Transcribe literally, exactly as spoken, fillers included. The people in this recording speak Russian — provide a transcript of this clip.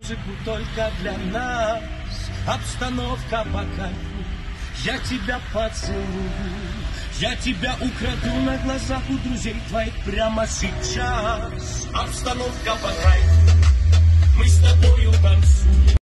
Музыку только для нас, обстановка по кайфу. Я тебя поцелую, я тебя украду на глазах у друзей твоих прямо сейчас. Обстановка по кайфу, мы с тобою танцуем.